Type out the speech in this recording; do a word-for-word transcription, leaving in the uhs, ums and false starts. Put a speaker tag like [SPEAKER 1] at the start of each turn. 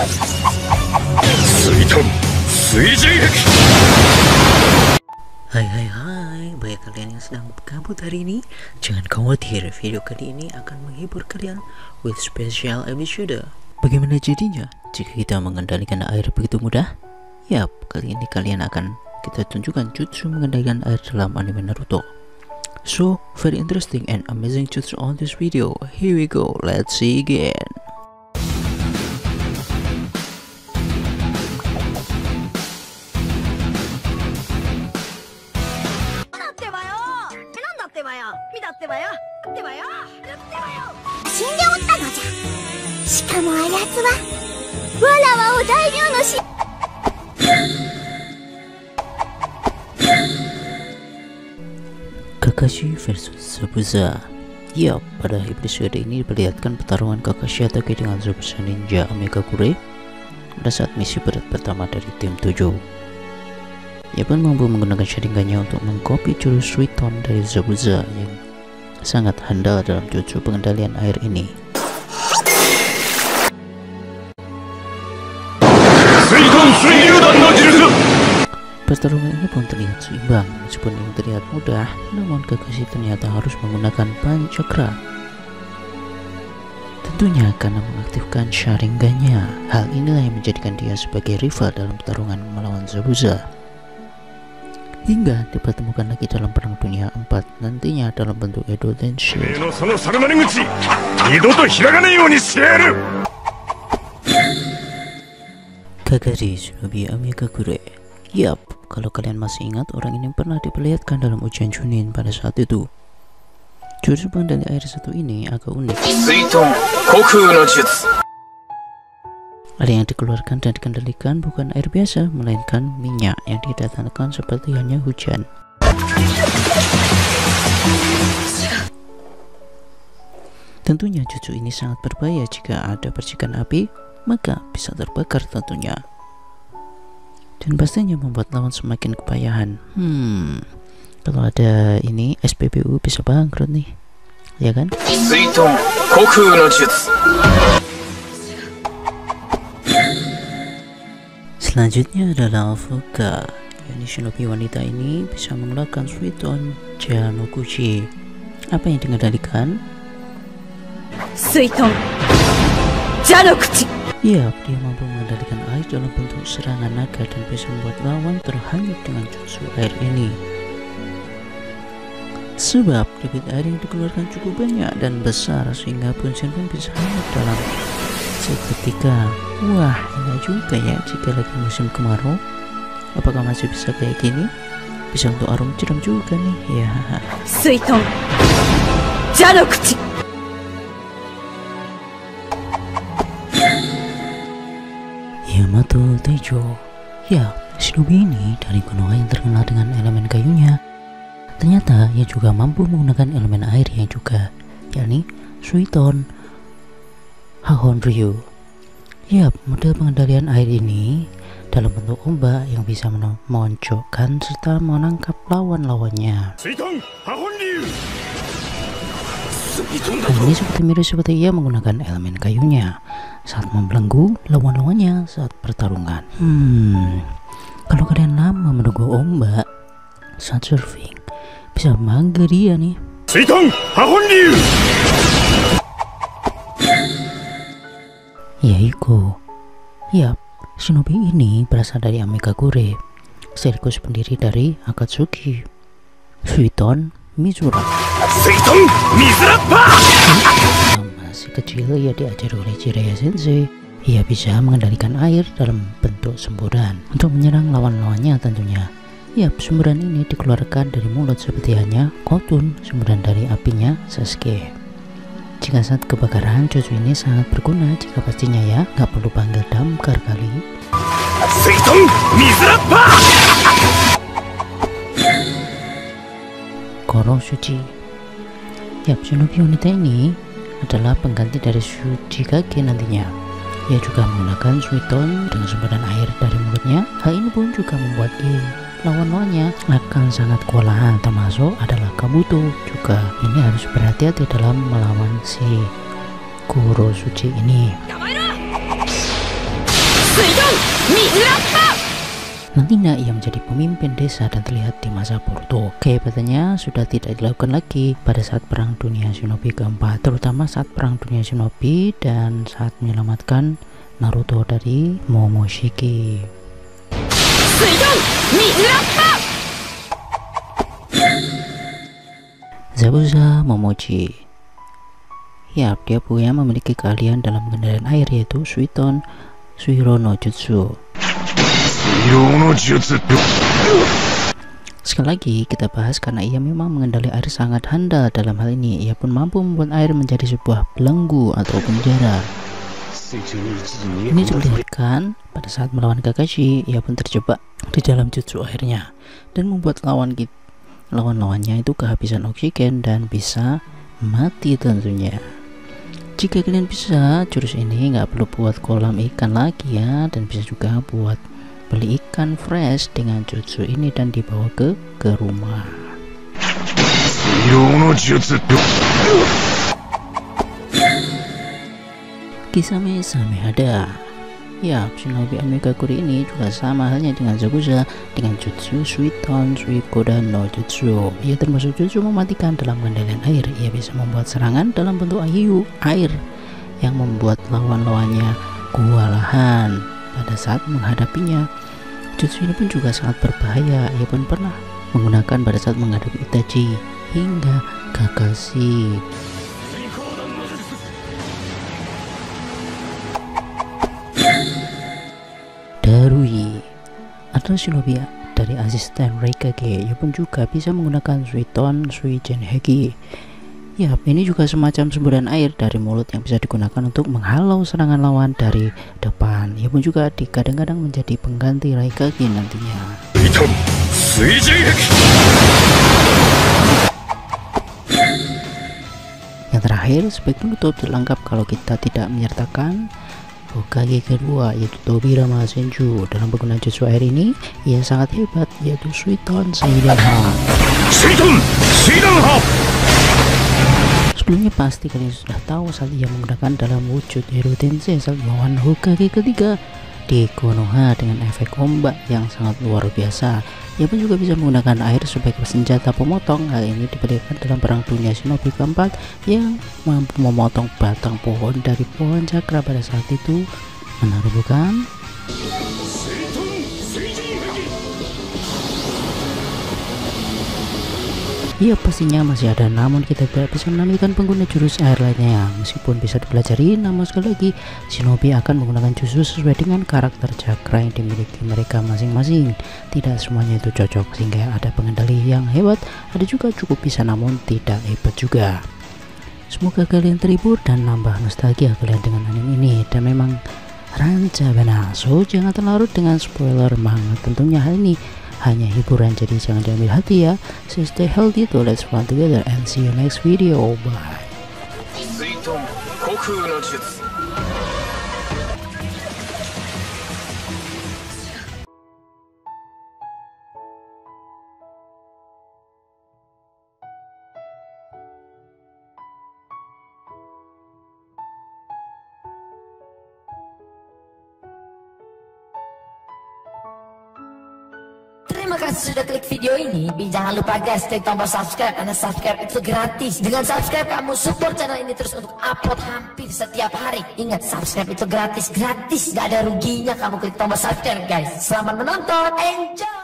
[SPEAKER 1] Suiton, Suijin Heki.
[SPEAKER 2] Hai hai hai, bagi kalian yang sedang kabut hari ini, jangan khawatir, video kali ini akan menghibur kalian with special episode. Bagaimana jadinya jika kita mengendalikan air begitu mudah? Yap, kali ini kalian akan kita tunjukkan jutsu mengendalikan air dalam anime Naruto. So, very interesting and amazing jutsu on this video. Here we go, let's see again. Kakashi versus Zabuza. Ya, pada episode ini diperlihatkan pertarungan Kakashi Hatake dengan Zabuza Ninja Amigakure pada saat misi berat pertama dari tim tujuh. Ia pun mampu menggunakan Sharingannya untuk mengcopy jurus Suiton dari Zabuza yang sangat handal dalam jutsu pengendalian air ini. Pertarungan ini pun terlihat seimbang, meskipun yang terlihat mudah, namun Kakashi ternyata harus menggunakan Pancakra. Tentunya karena mengaktifkan Sharingannya. Hal inilah yang menjadikan dia sebagai rival dalam pertarungan melawan Zabuza. Hingga dipertemukan lagi dalam Perang Dunia empat, nantinya dalam bentuk Edo Tenshin. Kagari Shinobi Amigakure. Yap, kalau kalian masih ingat, orang ini pernah diperlihatkan dalam ujian Chunin pada saat itu. Jurus pengendali air satu ini agak unik. Ada yang dikeluarkan dan dikendalikan bukan air biasa, melainkan minyak yang didatangkan seperti hanya hujan. Tentunya jutsu ini sangat berbahaya. Jika ada percikan api, maka bisa terbakar tentunya. Dan pastinya membuat lawan semakin kepayahan. Hmm, kalau ada ini S P B U bisa bangkrut nih, ya kan? Selanjutnya adalah Fuka. Yani shinobi wanita ini bisa mengeluarkan Suiton Janoguchi. Apa yang dikendalikan? Suiton Janoguchi. Ya, dia mampu mengendalikan air dalam bentuk serangan naga dan bisa membuat lawan terhanyut dengan jutsu air ini. Sebab debit air yang dikeluarkan cukup banyak dan besar sehingga Bunsen pun bisa hanyut dalam seketika. Wah, enak juga ya jika lagi musim kemarau. Apakah masih bisa kayak gini? Bisa untuk aroma jeram juga nih ya. Suiton Janoguchi. Yamato Taijo. Ya, shinobi ini dari Konoha yang terkenal dengan elemen kayunya. Ternyata ia juga mampu menggunakan elemen air yang juga, yakni Suiton Hahonryu. Ya, model pengendalian air ini dalam bentuk ombak yang bisa memoncokkan serta menangkap lawan-lawannya. Hal ini seperti mirip seperti ia menggunakan elemen kayunya saat membelenggu lawan-lawannya saat pertarungan. Hmm, kalau kalian lama menunggu ombak saat surfing, bisa mangga dia nih. Yaiko. Yap, shinobi ini berasal dari Amigakure, sekaligus pendiri dari Akatsuki. Suiton Mizura. Suiton Mizura. Masih kecil ia diajari oleh Jiraiya Sensei. Ia bisa mengendalikan air dalam bentuk semburan untuk menyerang lawan-lawannya tentunya. Yap, semburan ini dikeluarkan dari mulut seperti hanya Khotun, semburan dari apinya Sasuke. Jika saat kebakaran, jutsu ini sangat berguna jika pastinya ya, nggak perlu panggil damkar kali. Suiton Mizura. Koro Suci. Yap, shinobi wanita ini adalah pengganti dari Tsuchikage nantinya. Ia juga menggunakan Suiton dengan semburan air dari mulutnya. Hal ini pun juga membuat ia lawan-lawannya akan sangat kewalahan, termasuk adalah Kabuto. Juga ini harus berhati-hati dalam melawan si Kuro Suci ini. Nantinya ia menjadi pemimpin desa dan terlihat di masa Boruto. Kehebatannya sudah tidak dilakukan lagi pada saat Perang Dunia Shinobi keempat, terutama saat Perang Dunia Shinobi dan saat menyelamatkan Naruto dari Momoshiki. Zabuza Momochi. Ya, dia punya memiliki keahlian dalam pengendalian air, yaitu Suiton Suiro no Jutsu. Sekali lagi kita bahas karena ia memang mengendali air sangat handal. Dalam hal ini ia pun mampu membuat air menjadi sebuah belenggu atau penjara. Ini diperlihatkan pada saat melawan Kakashi, ia pun terjebak di dalam jutsu airnya dan membuat lawan lawan-lawannya itu kehabisan oksigen dan bisa mati tentunya. Jika kalian bisa jurus ini, nggak perlu buat kolam ikan lagi ya, dan bisa juga buat beli ikan fresh dengan jutsu ini dan dibawa ke ke rumah. Kisame Samehada. Ya, Shinobi Amigakuri ini juga sama halnya dengan Zabuza dengan jutsu Suiton Suikoda no Jutsu. Ia termasuk jutsu mematikan dalam pengendalian air. Ia bisa membuat serangan dalam bentuk ayu air yang membuat lawan-lawannya kewalahan pada saat menghadapinya. Jutsu ini pun juga sangat berbahaya. Ia pun pernah menggunakan pada saat menghadapi Itachi hingga Kakashi. Darui adalah shinobi dari asisten Raikage. Ia pun juga bisa menggunakan Suiton Suigen Heki. Ya, ini juga semacam semburan air dari mulut yang bisa digunakan untuk menghalau serangan lawan dari depan. Ia pun juga kadang-kadang menjadi pengganti Raikage nantinya. Yang terakhir, sebagai penutup terlengkap kalau kita tidak menyertakan Hokage kedua, yaitu Tobirama Senju. Dalam penggunaan jutsu air ini ia sangat hebat, yaitu Suiton Seidanha. Suiton Seidanha. Sebelumnya pasti kalian sudah tahu saat ia menggunakan dalam wujud Hero Tensei saat melawan Hokage ketiga di Konoha dengan efek ombak yang sangat luar biasa. Ia pun juga bisa menggunakan air sebagai senjata pemotong. Hal ini diperlihatkan dalam Perang Dunia Shinobi keempat yang mampu memotong batang pohon dari pohon cakra pada saat itu. Menarik bukan? Ya pastinya masih ada, namun kita tidak bisa menampilkan pengguna jurus air lainnya. Meskipun bisa dipelajari, namun sekali lagi shinobi akan menggunakan jurus sesuai dengan karakter cakra yang dimiliki mereka masing-masing. Tidak semuanya itu cocok, sehingga ada pengendali yang hebat, ada juga cukup bisa namun tidak hebat juga. Semoga kalian terhibur dan nambah nostalgia kalian dengan anime ini. Dan memang ranca benar, so jangan terlarut dengan spoiler manga. Tentunya hal ini hanya hiburan, jadi jangan diambil hati ya. So stay healthy, to let's run together and see you next video. Bye.
[SPEAKER 3] Terima kasih sudah klik video ini. Jangan lupa guys, klik tombol subscribe karena subscribe itu gratis. Dengan subscribe kamu support channel ini terus untuk upload hampir setiap hari. Ingat, subscribe itu gratis, gratis, gak ada ruginya kamu klik tombol subscribe guys. Selamat menonton, enjoy.